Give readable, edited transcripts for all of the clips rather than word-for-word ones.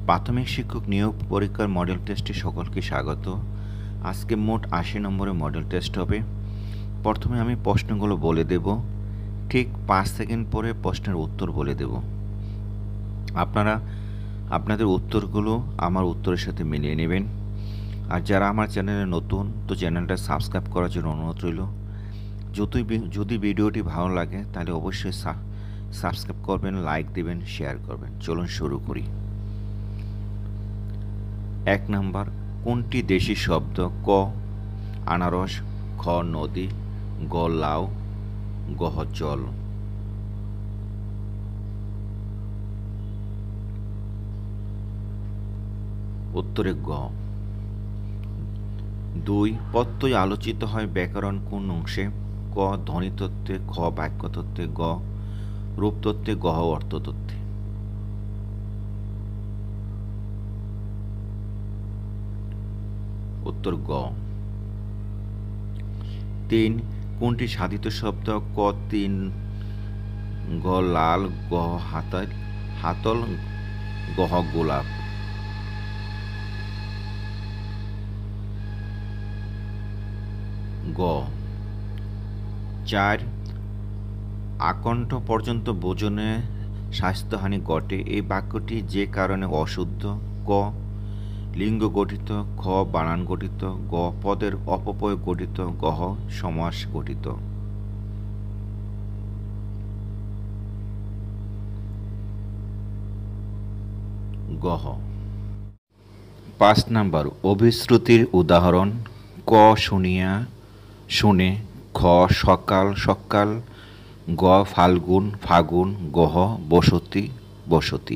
প্রাথমিক শিক্ষক নিয়োগ পরীক্ষার মডেল টেস্টে সকলকে স্বাগত। আজকে মোট ৮০ নম্বরের মডেল টেস্ট হবে। প্রথমে আমি প্রশ্নগুলো বলে দেব, ঠিক ৫ সেকেন্ড পরে প্রশ্নের উত্তর বলে দেব। আপনারা আপনাদের উত্তরগুলো আমার উত্তরের সাথে মিলিয়ে নেবেন। আর যারা আমার চ্যানেলে নতুন, তো চ্যানেলটা সাবস্ক্রাইব করার জন্য অনুরোধ রইল। যদি ভিডিওটি ভালো লাগে তাহলে অবশ্যই সাবস্ক্রাইব করবেন, লাইক দিবেন, শেয়ার করবেন। চলুন শুরু করি। ১ নাম্বার, কোনটি দেশি শব্দ? ক আনারস, খ নদী, গ লাউ, গ জল। উত্তরে গ। ২, প্রত্যয় আলোচিত হয় ব্যাকরণ কোন অংশে? ক ধ্বনিতত্ত্বে, খ বাক্যতত্ত্বে, গ রূপতত্ত্বে, গ অর্থতত্ত্বে। উত্তর গ। ৩, কোনটি সাধিত শব্দ? ক তিন, গ লাল, গ হাতল, গ গোলাপ। গ। ৪, আকণ্ঠ পর্যন্ত ভোজনে স্বাস্থ্যহানি ঘটে, এই বাক্যটি যে কারণে অশুদ্ধ? ক লিঙ্গ গঠিত, খ বানান গঠিত, গ পদের অপব্যয় গঠিত, গ সমাস গঠিত। গহ। ৫ নাম্বার, অভিশ্রুতির উদাহরণ? ক শুনিয়া, শুনে, খ সকাল, সকাল, গ ফাল্গুন, ফাগুন, গহ বসতি, বসতি।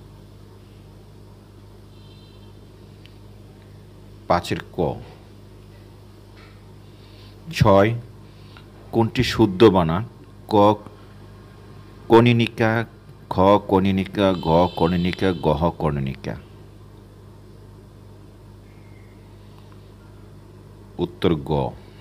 ৫ ক। ৬, কোনটি শুদ্ধ বানান? ক কনিনিকা, খ কনিনিকা, গ কনিনিকা, গহ কনিনিকা। উত্তর গ।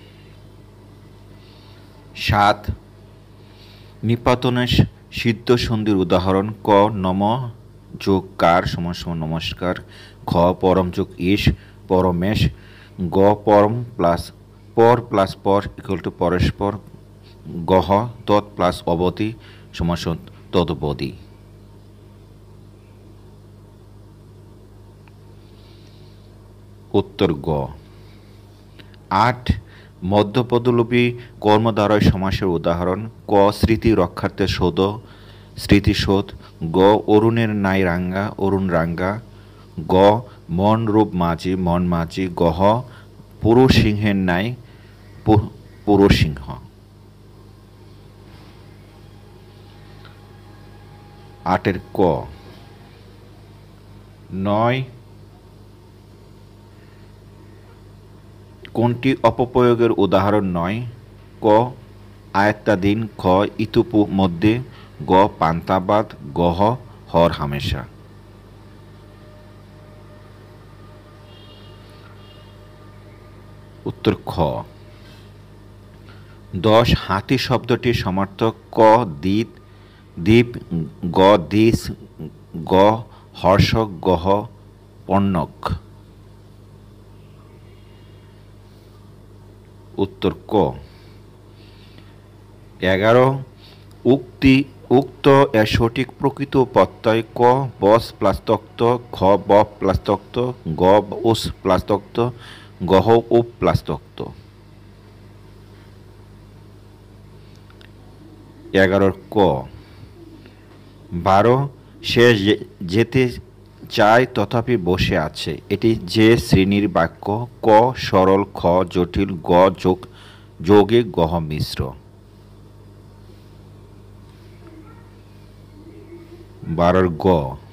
৭, নিপাতনে সিদ্ধ সন্ধির উদাহরণ? ক নম যোগ কার সমান সমান নমস্কার, খ পরম যোগ ইস পরমেশ, গ পরম প্লাস পর ইকুয়াল টু পরস্পর, গহ তৎ প্লাস অবধি সমান সমান তদবধি। উত্তর গ। ৮, মধ্যপদলোপী কর্মদ্বারয় সমাসের উদাহরণ? ক স্মৃতি রক্ষার্থে শোধ, স্মৃতিশোধ, গ অরুণের নাই রাঙ্গা, অরুণ রাঙ্গা, গ মন রূপ মাঝি, মন মাঝি, গহ পুরুষ সিংহের নাই, পুরুষ সিংহ। ৮ ক। ৯, কোনটি অপপ্রয়োগের উদাহরণ নয়? ক আয়াত্তাধীন, খ ইতুপু মধ্যে, গ পান্তাবাদ, গহ হর হামেশা। উত্তর খ। ১০, হাতি শব্দটির সমার্থক? ক দ্বীপ, দ্বীপ, গ দিস, গ হর্ষক, গহ পণ্যক। উত্তর ক। ১১, উক্ত এর সঠিক প্রকৃত প্রত্যয়? ক বস প্লাস তক্ত, খ ব প্লাস তক্ত, গ উস প্লাস তক্ত, গহ উপ প্লাস তক্ত। ১১ ক। ১২, সে যেতে চায় তথাপি বসে আছে, এটি যে শ্রেণীর বাক্য? ক সরল, খ জটিল, গ যৌগিক, গহ মিশ্র। ১২ গ।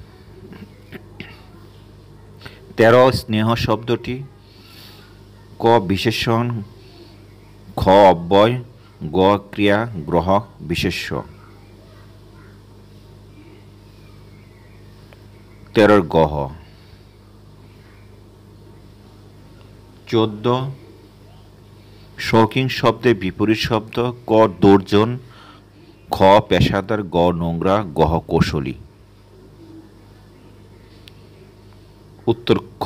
১৩, স্নেহ শব্দটি? ক বিশেষণ, খ অব্যয়, গ ক্রিয়া, গ্রহ বিশেষ্য। ১৩ গহ। ১৪, শৌখিন শব্দের বিপরীত শব্দ? ক দুর্জন, খ পেশাদার, গ নোংরা, গহ কৌশলী। উত্তর খ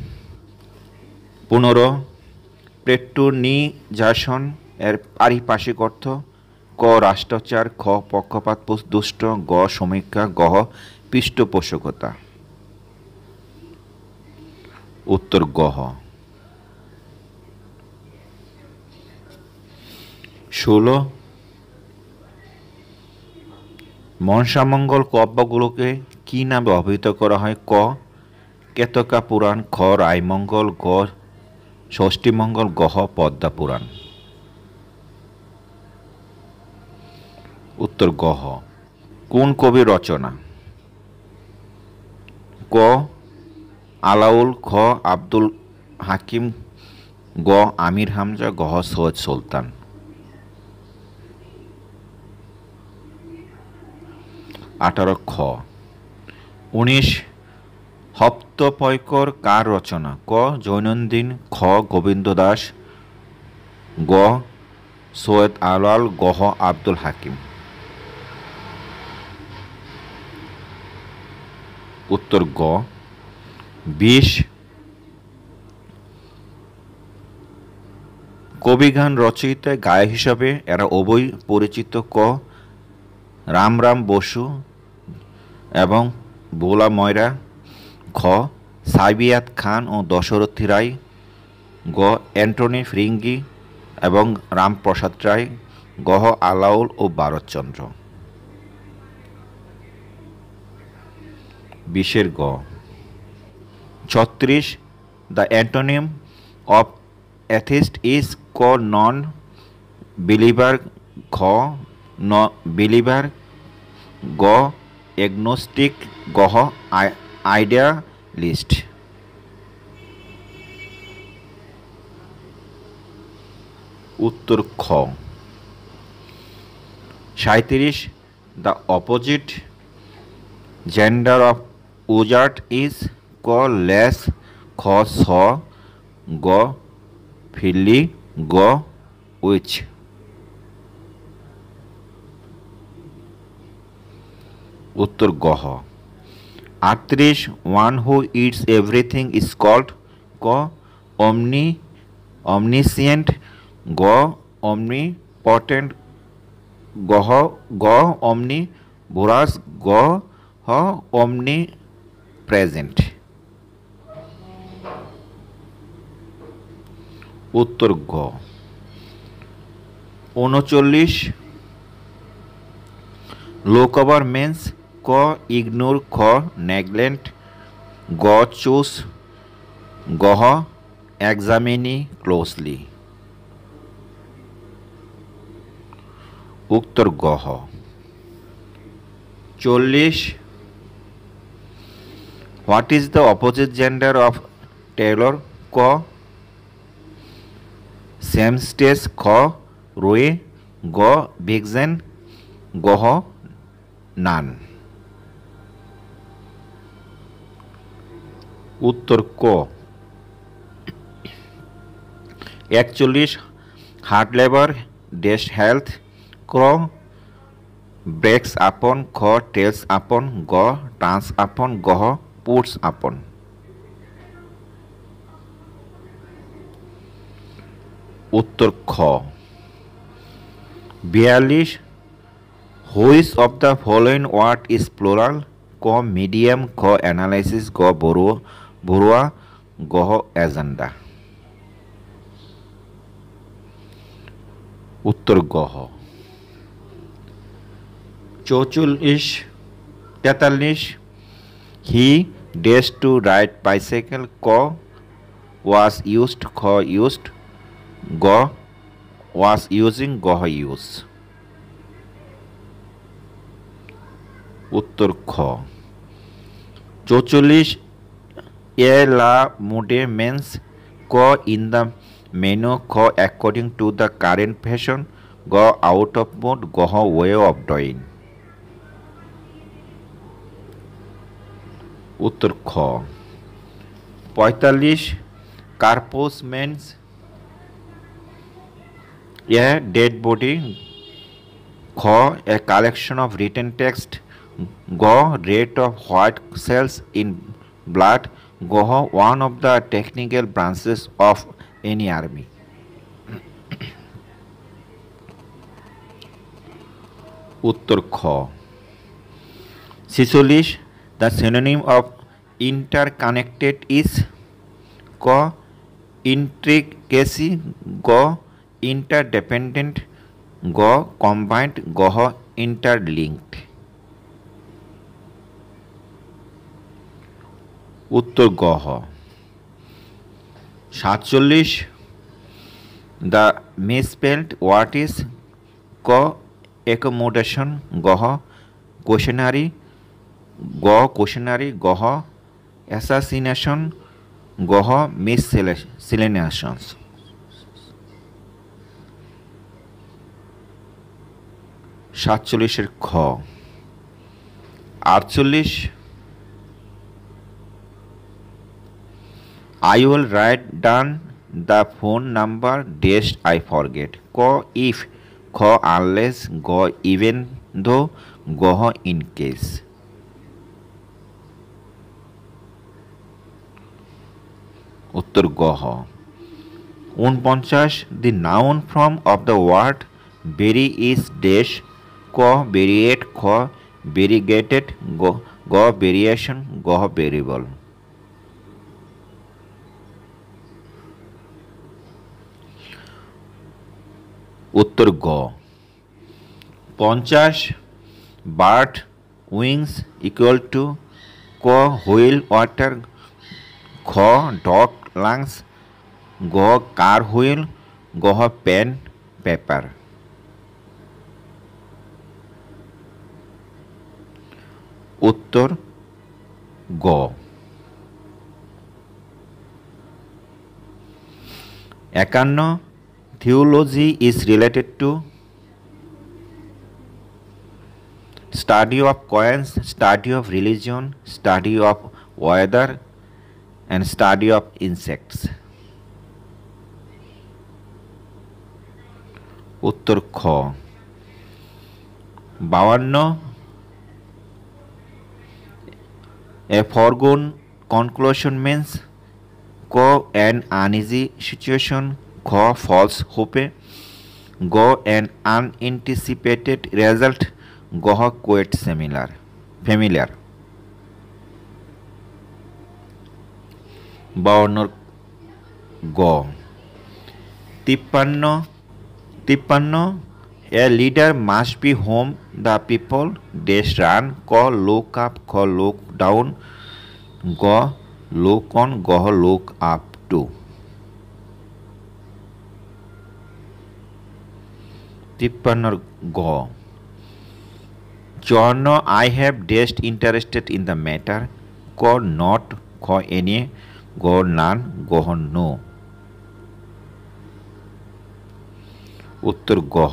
পুনরো প্রেট্রোনিজাশন এর পারিপার্শ্বিক অর্থ ক রাষ্ট্রচার খ পক্ষপাত দুষ্ট গ সমীক্ষা গ পৃষ্ঠপোষকতা। উত্তর গহ। 16 মনসামঙ্গল কাব্যগুলোকে কি নামে অভিহিত করা হয়? ক কেতকা পুরাণ খ রায়মঙ্গল গ ষষ্ঠীমঙ্গল গহ পদ্মা পুরাণ। উত্তর গহ। কোন কবি রচনা? ক আলাউল খ আব্দুল হাকিম গ আমির হামজা গহ সৈয়দ সুলতান। 18 খ 19 হপ্তপৈকর কার রচনা? ক জৈনন্দিন খ গোবিন্দ দাস গ সৈয়দ আলাল গহ আব্দুল হাকিম। উত্তর গ 20 কবিগান রচয়িতা গায়ক হিসাবে এরা উভয় পরিচিত? ক রামরাম বসু এবং বোলা ময়রা খ সাবিয়াত খান ও দশরথী রায় গ অ্যান্টনি ফিরিঙ্গি এবং রামপ্রসাদ রায় গহ আলাউল ও ভারতচন্দ্র। 20 গ 36 the antonym of atheist is ক নন বিলিভার খ ন বিলিভার গ এগনোস্টিক গহ আইডিয়ালিস্ট। উত্তর খ 37 the opposite gender of wizard is ক লেস খ স গ ফিলি গ উইচ। উত্তর গহ। 38 one who its everything is called ক অমনিসিয়েন্ট গ অমনিপটেন্ট গহ গ অমনি ভোরাস গ হ অমনি প্রেজেন্ট। উত্তর গ। 39 লো কভার মেন্স ক ইগনোর খ নেগলেক্ট গ চুজ গহ এক্সামিনি ক্লোজলি। উত্তর গহ। 40 what is the opposite gender of tailor? ক সেমস্টেস খ রোয়ে গ ভিগজেন গহ নান। উত্তর ক। 41 হার্ড লেবার ড্যাশ হেলথ ক ব্রেক্স আপন খ টেলস আপন গ টান্স আপন গহ পুটস আপন। উত্তর খ। 42 which of the following word is plural? ক মিডিয়াম খ অ্যানালাইসিস গ বড়ুয়া গহ এজেন্ডা। উত্তর গহ। 43 he dares to ride bicycle ক ওয়াজ ইউজড খ ইউজড গ ওয়াজ ইউজিং গহ ইউজ। উত্তর খ। 44 এ লা মুডে মেন্স ক ইন দ্য মেনু খ according to the current fashion গ আউট অফ মুড গহ ওয়ে অফ ডুইং। উত্তর খ। 45 corpus means a dead body খ a collection of written text গ rate of white cells in blood গহ one of the technical branches of any army. উত্তর খ। 46 the synonym of interconnected is ক intricacy, গ interdependent, গ combined, গহ interlinked. উত্তর গহ। 47 দ্য মিসস্পেলড ওয়ার্ড ইজ ক অ্যাকোমোডেশন, গহ কোশনারি, গ কোশনারি, গহ অ্যাসাসিনেশন, গহ মিসসেলেনেশন। 47 খ। 48 I will write down the phone number dash I forget. Ko if, kho unless, go even though, goh in case. উত্তর গহ। 49 the noun form of the word bury is dash, ko buried, kho variegated, go variation, goh variable. উত্তর গ। 50 bird wings equal to ক wheel water, খ dog lungs, গ car wheel, গহ pen paper. উত্তর গ। 51 theology is related to study of coins, study of religion, study of weather and study of insects. উত্তর খ। 52 a foregone conclusion means ko an uneasy situation, kho false hope, go an unanticipated result, goh quite familiar. 52 গ। 53 a leader must be whom the people dash run, ko look up, kho look down, go look on, goh look up to. 53 গ। 54 I have dashed interested in the matter, ko not, kho any, go none, goh no. উত্তর গহ।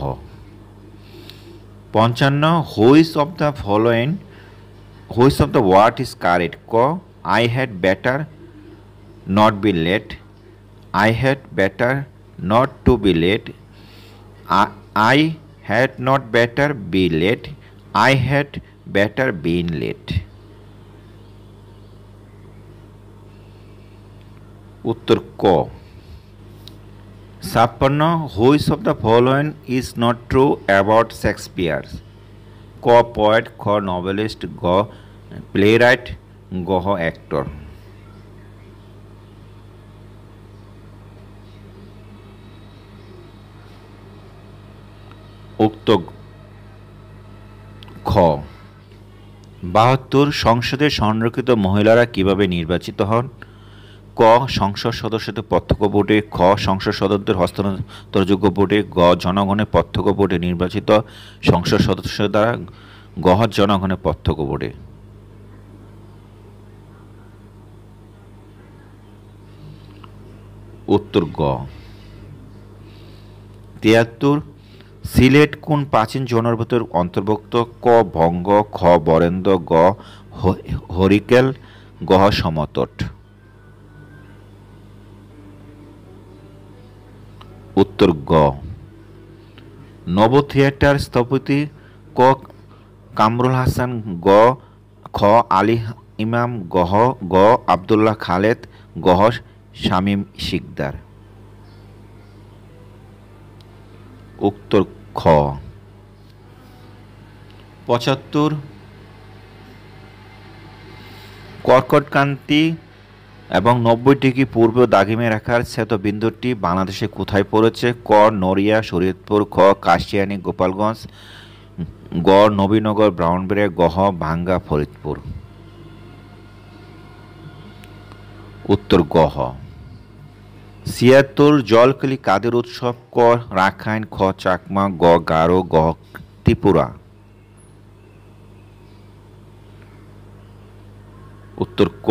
55 which of the following, which of the word is correct, ক I had better not be late, I had better not to be late, I had not better be late, I had better been late. উত্তর ক। 56 which of the following is not true about Shakespeare, ক poet, খ novelist, গ playwright, গহ actor. উক্ত খ। 72 সংসদে সংরক্ষিত মহিলারা কিভাবে নির্বাচিত হন, ক সংসদ সদস্যদের প্রত্যক্ষ ভোটে, খ সংসদ সদস্যদের হস্তান্তরযোগ্য ভোটে, গ জনগণের প্রত্যক্ষ ভোটে নির্বাচিত সংসদ সদস্য দ্বারা, গহ জনগণের প্রত্যক্ষ ভোটে। উত্তর গ। 73 সিলেট কোন প্রাচীন জনপদের অন্তর্ভুক্ত, ক বঙ্গ, খ বরেন্দ্র, গ হরিকেল, গহ সমতট। উত্তর গ। নব থিয়েটার স্থপতি, ক কামরুল হাসান, গ খ ইমাম, গ আব্দুল্লাহ খালেদ, গহ শামীম শিকদার। উত্তর খ। ৭৫ কর্কটক্রান্তি এবং ৯০ ডিগ্রি পূর্ব দাগিমে রেখার ছেদবিন্দুটি বাংলাদেশে কোথায় পড়েছে? ক নড়িয়া শরীয়তপুর, খ কাশিয়ানী গোপালগঞ্জ, গ নবীনগর ব্রাহ্মণবাড়িয়া, গহ ভাঙ্গা ফরিদপুর। উত্তর গহ। ৭৬ জলকলি কাদের উৎসব? ক রাখাইন, খ চাকমা, গ গারো, গ ত্রিপুরা। উত্তর ক।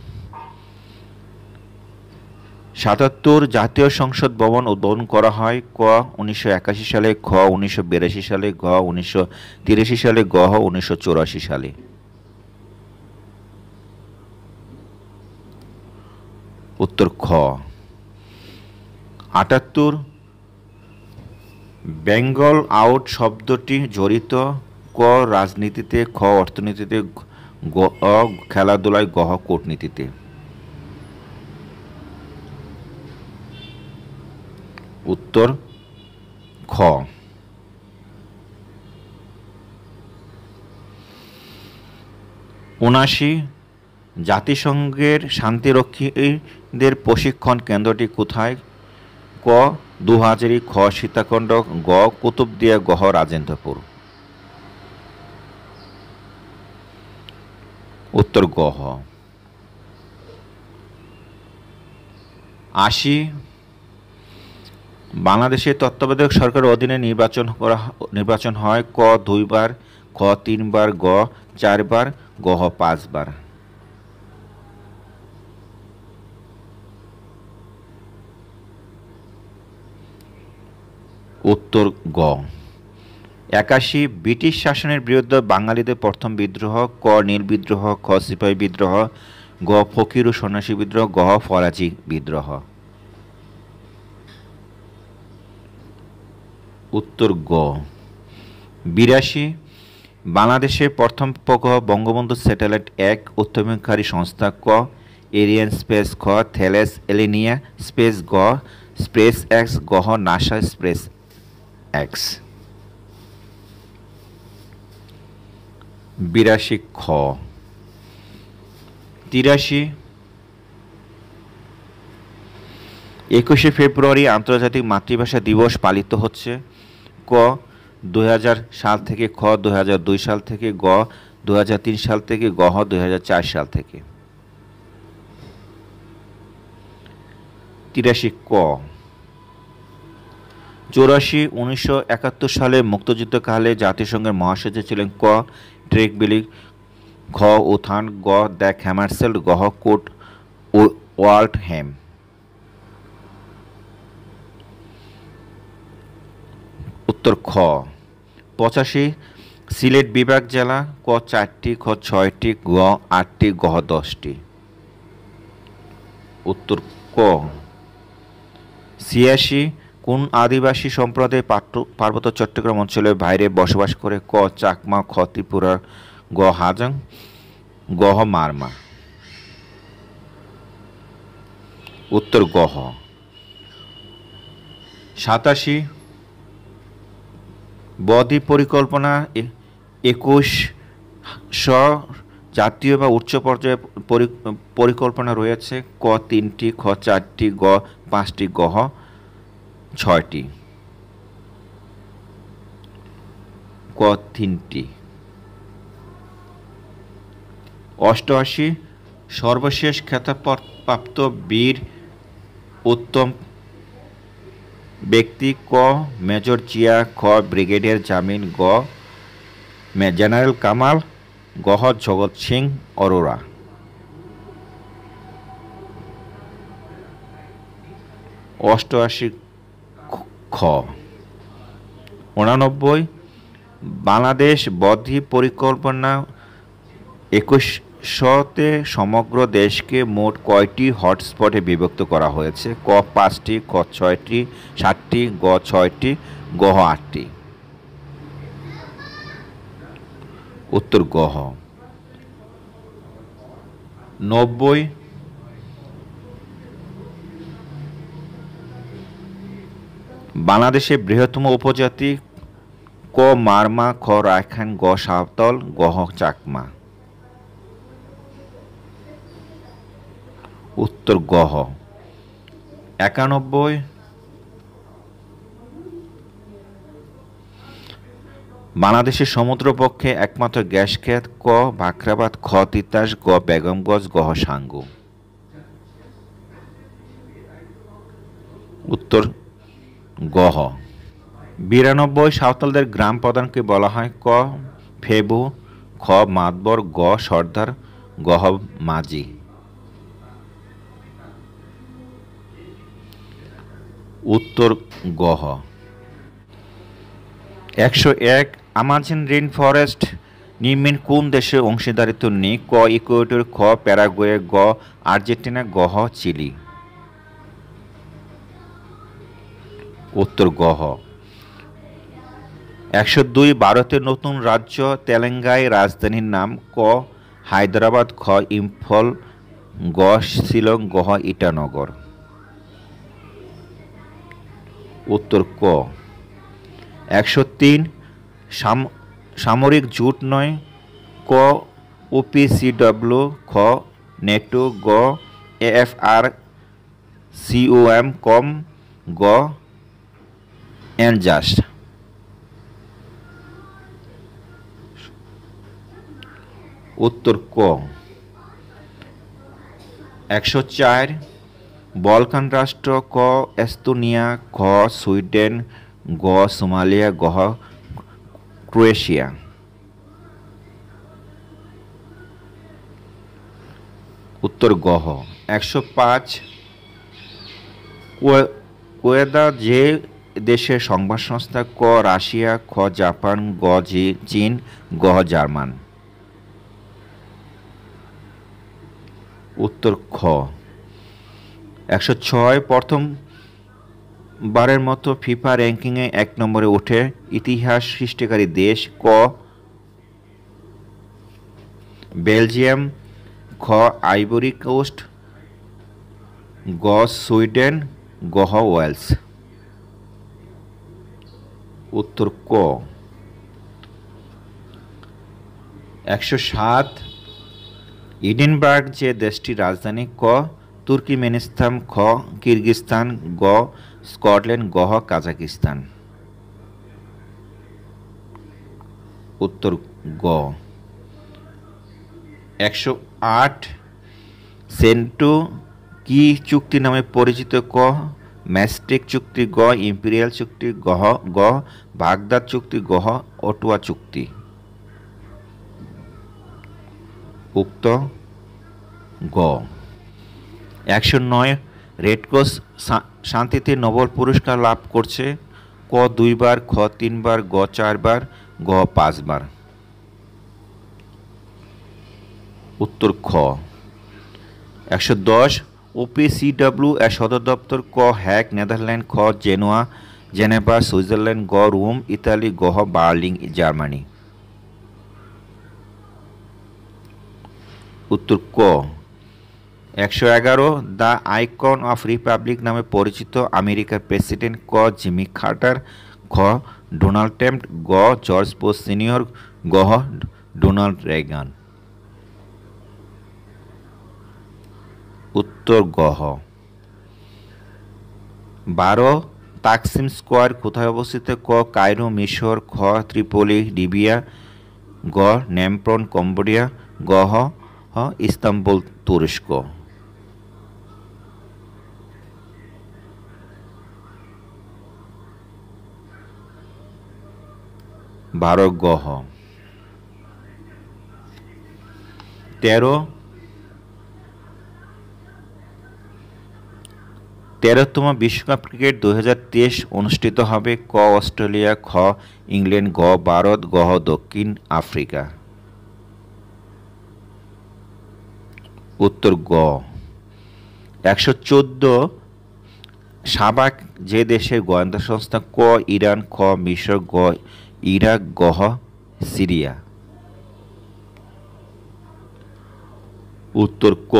৭৭ জাতীয় সংসদ ভবন উদ্বোধন করা হয়? ক ১৯৮১ সালে, খ ১৯৮২ সালে, গ ১৯৮৩ সালে, গ ১৯৮৪ সালে। উত্তর খ। ৭৮ বেঙ্গল আউট শব্দটি জড়িত? ক রাজনীতিতে, খ অর্থনীতিতে, গ খেলাধুলায়, গহ কূটনীতিতে। উত্তর খ। ৭৯ জাতিসংঘের শান্তিরক্ষীদের প্রশিক্ষণ কেন্দ্রটি কোথায়? ক দুহাজারি, খ সীতাকুণ্ড, গ কুতুবদিয়া, গহ রাজেন্দ্রপুর। উত্তর গহ। ৮০ বাংলাদেশের তত্ত্বাবধায়ক সরকারের অধীনে নির্বাচন হয়? ক ২ বার, খ ৩ বার, গ ৪ বার, গহ ৫ বার। উত্তর গ। ৮১ ব্রিটিশ শাসনের বিরুদ্ধে বাঙালিদের প্রথম বিদ্রোহ? ক নীল বিদ্রোহ, খ সিপাহী বিদ্রোহ, গ ফকির ও সন্ন্যাসী বিদ্রোহ, গহ ফরাজি বিদ্রোহ। উত্তর গ। ৮২ বাংলাদেশের প্রথম উপগ্রহ বঙ্গবন্ধু স্যাটেলাইট ১ উৎক্ষেপণকারী সংস্থা? ক এরিয়ান স্পেস, খ থেলেস এলিনিয়া স্পেস, গ স্পেস এক্স, গহ নাসা স্পেস এক্স। ৮২ খ। ৮৩ ২১শে ফেব্রুয়ারি আন্তর্জাতিক মাতৃভাষা দিবস পালিত হচ্ছে? ক ২০০০ সাল থেকে, খ ২০০২ সাল থেকে, গ ২০০৩ সাল থেকে, গহ ২০০৪ সাল থেকে। ৮৩ ক। ৮৪ ১৯৭১ সালে মুক্তিযুদ্ধকালে জাতিসংঘের মহাসচিব ছিলেন? ক ড্রেক বিলি, খ উথান, গ দ্য হ্যামারসেল্ড, গহ কোট ওয়াল্ট হেম। উত্তর খ। ৮৫ সিলেট বিভাগ জেলা? ক ৪টি, খ ৬টি, গ ৮টি, গহ ১০টি। উত্তর ক। ৮৬ কোন আদিবাসী সম্প্রদায় পার্বত্য চট্টগ্রাম অঞ্চলের বাইরে বসবাস করে? ক চাকমা, খ ত্রিপুরা, গ হাজং, গহ মারমা। উত্তর গহ। ৮৭ বদ্বীপ পরিকল্পনা ২১শ জাতীয় বা উচ্চ পর্যায়ে পরিকল্পনা রয়েছে? ক ৩টি, খ ৪টি, গ ৫টি, গহ ৬টি। ক ৩টি। ৮৮ সর্বশেষ খেতাবপ্রাপ্ত বীর উত্তম ব্যক্তি? ক মেজর জিয়া, খ ব্রিগেডিয়ার জামিল, গ জেনারেল কামাল, গহ জগৎ সিং অরোরা। ৮৮ খ। ৮৯ বাংলাদেশ বদ্বীপ পরিকল্পনা ২১শতে সমগ্র দেশকে মোট কয়টি হটস্পটে বিভক্ত করা হয়েছে? ক ৫টি, খ ৬টি, ৭টি, গ ৬টি, গহ ৮টি। উত্তর গহ। 90, বাংলাদেশের বৃহত্তম উপজাতি ক মারমা, খ রাখাইন, গ সাঁওতাল, গ চাকমা। উত্তর গ। 91, বাংলাদেশের সমুদ্রপক্ষে একমাত্র গ্যাস ক্ষেত ক বাখরাবাদ, খ তিতাস, গ বেগমগঞ্জ, গ সাঙ্গু। উত্তর গ। 92, সাঁওতালদের গ্রাম প্রধানকে বলা হয় ক ফেবু, খ মাতবর, গ সর্দার, গ মাঝি। উত্তর গ। 101, আমাজন রেইন ফরেস্ট নির্মাণ কোন দেশে অংশীদারিত্ব নেই? ক ইকুয়েডর, খ প্যারাগুয়ে, গ আর্জেন্টিনা, গ চিলি। উত্তর গ। 102, ভারতের নতুন রাজ্য তেলেঙ্গানায় রাজধানীর নাম ক হায়দ্রাবাদ, খ ইম্ফল, গ শিলং, গ ইটানগর। উত্তর ক। 103, সামরিক জোট নয় ক ওপিসিডব্লিউ, খ নেটো, গ এএফআর সিওএম, কম, গ এনজাস্ট। উত্তর ক। 104, বলকান রাষ্ট্র ক এস্তোনিয়া, খ সুইডেন, গ সোমালিয়া, গ ক্রোয়েশিয়া। উত্তর গ। 105, কোয়েদা যে দেশের সংবাদ সংস্থা? ক রাশিয়া, খ জাপান, গ চীন, গ জার্মান। উত্তর খ। 106, প্রথমবারের মতো ফিফা র্যাঙ্কিংয়ে 1 নম্বরে ওঠে ইতিহাস সৃষ্টিকারী দেশ? ক বেলজিয়াম, খ আইভরি কোস্ট, গ সুইডেন, গ ওয়েলস। উত্তর ক। 107, এডিনবার্গ যে দেশটির রাজধানী? ক তুর্কমেনিস্তান, খ কিরগিজস্তান, গ স্কটল্যান্ড, গ কাজাকিস্তান। উত্তর গ। 108, সেন্টো কি চুক্তি নামে পরিচিত? ক ম্যাস্টেক চুক্তি, গ ইম্পেরিয়াল চুক্তি, গ বাগদাদ চুক্তি, গ অটোয়া চুক্তি। উক্ত গ। 109, রেড ক্রস শান্তিতে নোবেল পুরস্কার লাভ করছে? ক 2 বার, খ 3 বার, গ 4 বার, গ 5 বার। উত্তর খ। 110, ওপিসিডব্লিউ এর সদর দপ্তর? ক হ্যাগ নেদারল্যান্ড, খ জেনেভা সুইজারল্যান্ড, গ রোম ইতালি, গ বার্লিন জার্মানি। উত্তর ক। 111, দ্য আইকন অফ রিপাবলিক নামে পরিচিত আমেরিকার প্রেসিডেন্ট? ক জিমি কার্টার, খ ডোনাল্ড ট্রাম্প, গ জর্জ বুশ সিনিয়র, গ ডোনাল্ড রেগান। উত্তর গ। 12, তাকসিম স্কয়ার কোথায় অবস্থিত? ক কায়রো মিশর, খ ত্রিপোলি লিবিয়া, গ নেমপ্রন কম্বোডিয়া, গ ইস্তাম্বুল তুরস্ক। 12 গ। 13তম বিশ্বকাপ ক্রিকেট 2023 অনুষ্ঠিত হবে? ক অস্ট্রেলিয়া, খ ইংল্যান্ড, গ ভারত, গ দক্ষিণ আফ্রিকা। উত্তর গ। 114, সাবাক যে দেশের গোয়েন্দা সংস্থা? ক ইরান, খ মিশর, গ ইরাক, গ সিরিয়া। উত্তর ক।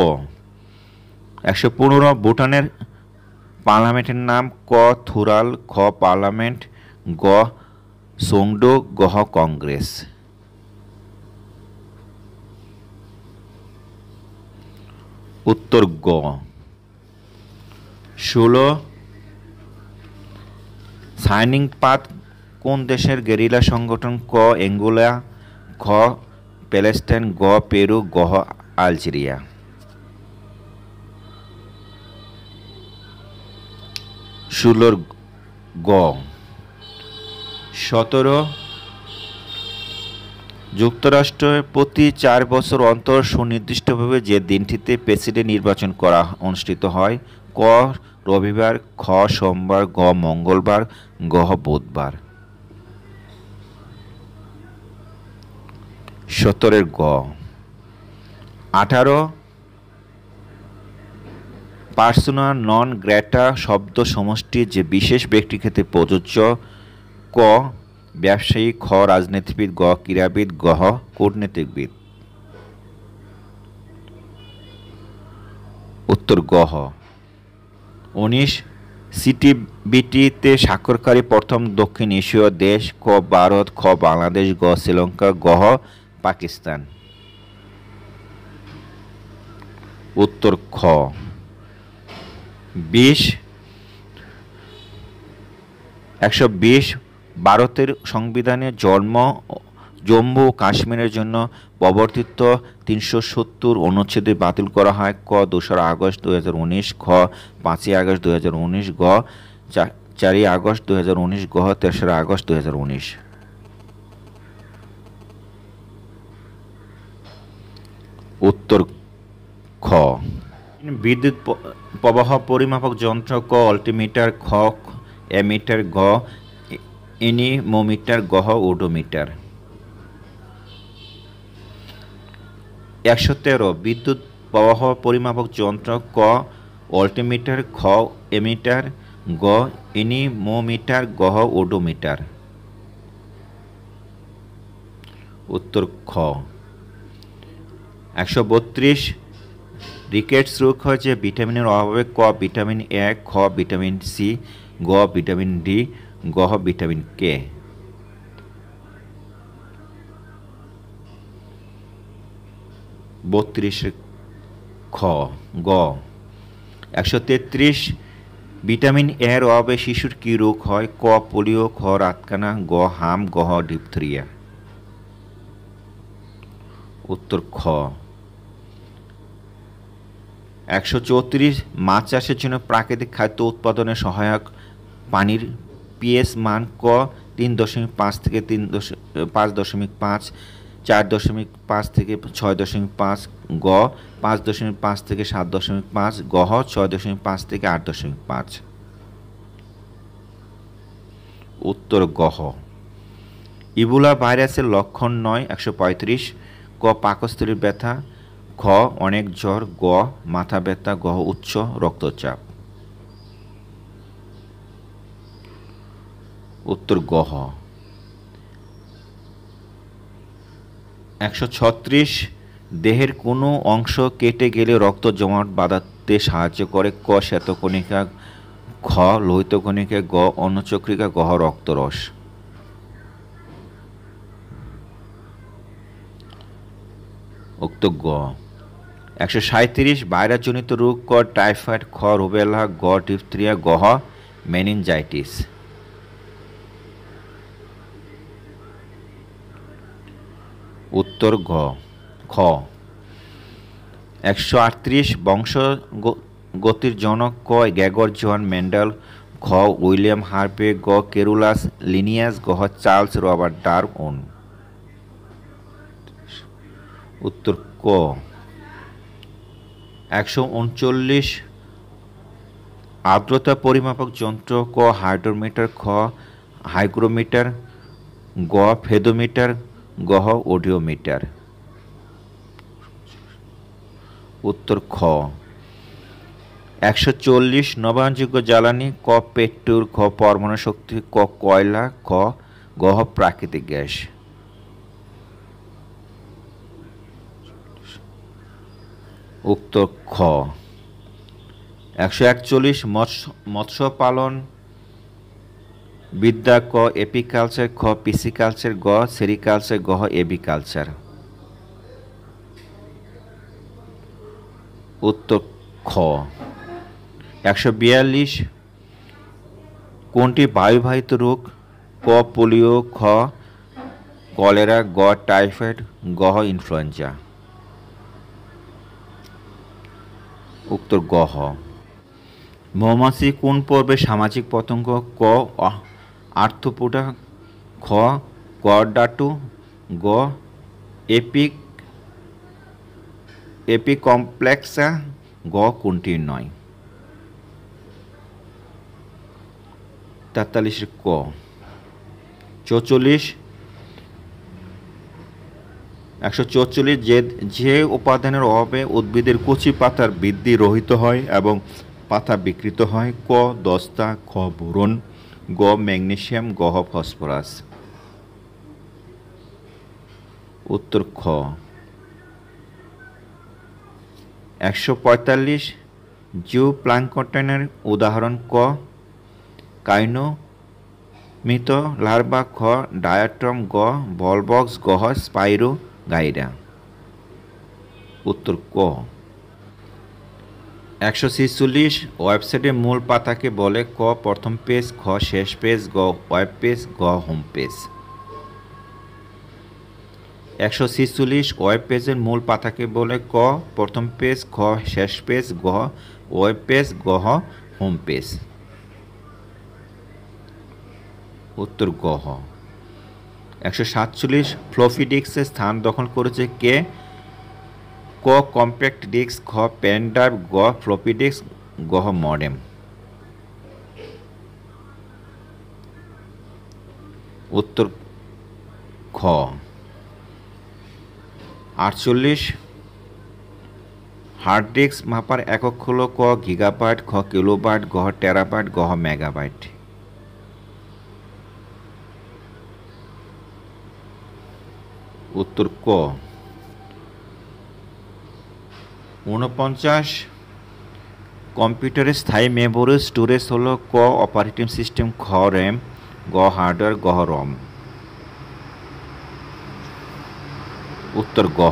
115 ভুটানের পার্লামেন্টের নাম ক থুরাল, খ পার্লামেন্ট, গ সোংডো, গহ কংগ্রেস। উত্তর গ। 16 সাইনিং পাথ কোন দেশের গেরিলা সংগঠন? ক অ্যাঙ্গোলা, খ প্যালেস্টাইন, গ পেরু, গহ আলজেরিয়া। ষোলোর গ। 17 যুক্তরাষ্ট্রে প্রতি 4 বছর অন্তর সুনির্দিষ্টভাবে যে দিনটিতে প্রেসিডেন্ট নির্বাচন অনুষ্ঠিত হয়? ক রবিবার, খ সোমবার, গ মঙ্গলবার, গহ বুধবার। 17 গ। 18 পার্সোনা নন গ্র্যাটা শব্দ সমষ্টি যে বিশেষ ব্যক্তির ক্ষেত্রে প্রযোজ্য? ক ব্যবসায়ী, খ রাজনীতিবিদ, গ ক্রীড়াবিদ, গহ কূটনীতিবিদ। উত্তর গহ। 19 সিটিবিটিতে স্বাক্ষরকারী প্রথম দক্ষিণ এশীয় দেশ? ক ভারত, খ বাংলাদেশ, গ শ্রীলঙ্কা, গহ পাকিস্তান। উত্তর খ। 120 ভারতের সংবিধানে জম্মু ও কাশ্মীরের জন্য প্রবর্তিত 370 অনুচ্ছেদে বাতিল করা হয়? ক 2 আগস্ট 2019, খ 5 আগস্ট 2019, গ 4 আগস্ট 2019, গ 3 আগস্ট 2019। উত্তর খ। বিদ্যুৎ প্রবাহ পরিমাপক যন্ত্র? ক অল্টিমিটার, খ অ্যামিটার, গ এনিমোমিটার, গহ ওডোমিটার। 113 বিদ্যুৎ প্রবাহ পরিমাপক যন্ত্র? ক অল্টিমিটার, খ এমিটার, গ এনিমোমিটার, গহ ওডোমিটার। উত্তর খ। 132 রিকেটস রোগ হয় যে ভিটামিনের অভাবে? ক ভিটামিন এ, খ ভিটামিন সি, গ ভিটামিন ডি, গহ ভিটামিন কে। 32 খ গ। 133 ভিটামিন এর অভাবে শিশুর কি রোগ হয়? ক পোলিও, খ রাতকানা, গ হাম, গহ ডিপথেরিয়া। উত্তর খ। 134 মাছ চাষের জন্য প্রাকৃতিক খাদ্য উৎপাদনে সহায়ক পানির পিএইচ মান? ক 3.5 থেকে 5.5, 4.5 থেকে 6.5, গ 5.5 থেকে 7.5, গহ 6.5 থেকে 8.5। উত্তর গহ। ইবোলা ভাইরাসের লক্ষণ নয়? 135 ক পাকস্থলীর ব্যথা, খ অনেক জ্বর, গ মাথা ব্যথা, গহ উচ্চ রক্তচাপ। উত্তর গহ। 136 দেহের কোনো অংশ কেটে গেলে রক্ত জমাট বাঁধাতে সাহায্য করে? ক শ্বেতকণিকা, খ লোহিত কণিকা, গ অন্নচক্রিকা, গহ রক্তরস। উক্ত গ। 137 ভাইরাসজনিত রোগ? ক টাইফয়েড, খ রুবেলা, গ ডিপথেরিয়া, গহ মেনিনজাইটিস। উত্তর গ খ। 138 বংশগতির জনক? ক গ্রেগর জন মেন্ডেল, খ উইলিয়াম হার্ভে, গ কেরুলাস লিনিয়াস, গহ চার্লস রবার্ট ডারউইন। উত্তর ক। 139 আর্দ্রতা পরিমাপক যন্ত্র? ক হাইড্রোমিটার, খ হাইগ্রোমিটার, গ ফেদোমিটার, গহ অডিওমিটার। উত্তর খ। 140 নবায়নযোগ্য জ্বালানি? ক পেট্রোল, খ পরমাণু শক্তি, ক কয়লা, খ গহ প্রাকৃতিক গ্যাস। উত্তর খ। 141 মৎস্য পালন বিদ্যা ক এপিকালচার, খ পিসিকালচার, গ সেরিকালচার, গ এবিকালচার। উত্তর খ। 142 কোনটি বায়ুবাহিত রোগ? ক পোলিও, খ কলেরা, গ টাইফয়েড, গ ইনফ্লুয়েঞ্জা। উত্তর গ। মৌমাছি কোন পর্বে সামাজিক পতঙ্গ? ক আর্থ্রোপোডা, খ করডাটু, গ এপিকমপ্লেক্সা, গ কোনটি নয়? 43 ক। 144 যে উপাদানের অভাবে উদ্ভিদের কচি পাতার বৃদ্ধি রহিত হয় এবং পাতা বিকৃত হয়? ক দস্তা, খ বোরন, গ ম্যাগনেসিয়াম, গ ফসফরাস। উত্তর খ। 145 জুপ্লাঙ্কটনের উদাহরণ? ক কাইনোমিথ লার্ভা, খ ডায়াট্রম, গ বলবক্স, গ স্পাইরোগাইরা। উত্তর ক। 146 ওয়েবসাইটের মূল পাতাকে বলে? ক প্রথম পেজ, খ শেষ পেজ, গ ওয়েব পেজ, গ হোম পেজ। 146 ওয়েব পেজের মূল পাতাকে বলে? ক প্রথম পেজ, খ শেষ পেজ, গ ওয়েব পেজ, গ হোম পেজ। উত্তর গ। 147 ফ্লপি ডিস্কের স্থান দখল করেছে কে? ক কম্প্যাক্ট ডিস্ক, খ পেন ড্রাইভ, গ ফ্লপি ডিস্ক, গ মডেম। উত্তর খ। 48 হার্ড ডিস্ক মাপার একক হলো? ক গিগাবাইট, খ কিলোবাইট, গ টেরাবাইট, গ মেগাবাইট। উত্তর ক। 49 কম্পিউটারের স্থায়ী মেমোরি স্টোরেজ হলো? ক অপারেটিং সিস্টেম, খ র্যাম, গ হার্ডওয়্যার, গ রম। উত্তর গ।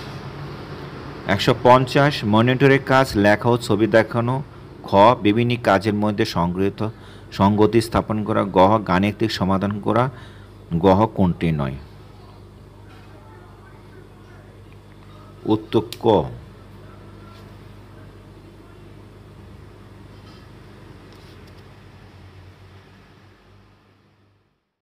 150 মনিটরের কাজ লেখা ও ছবি দেখানো, খ বিভিন্ন কাজের মধ্যে সংগতি স্থাপন করা, গ গাণিতিক সমাধান করা, গ কোনটি নয়? উত্তর ক।